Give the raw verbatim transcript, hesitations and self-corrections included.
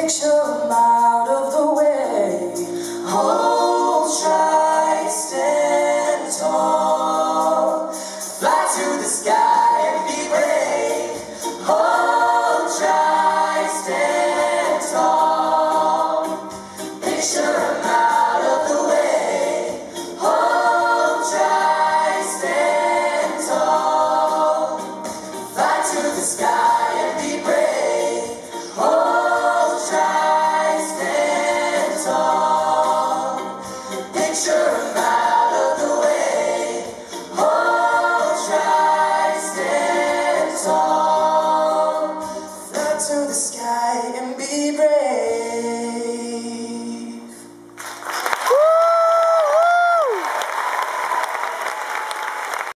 picture him out of the way. Hold tight, stand tall, fly to the sky and be brave. Hold tight, stand tall, picture him out of the way. Hold tight, stand tall, fly to the sky and be brave. Hold tight, stand tall, picture him out of the way. Hold tight, stand tall, fly to the sky and be brave.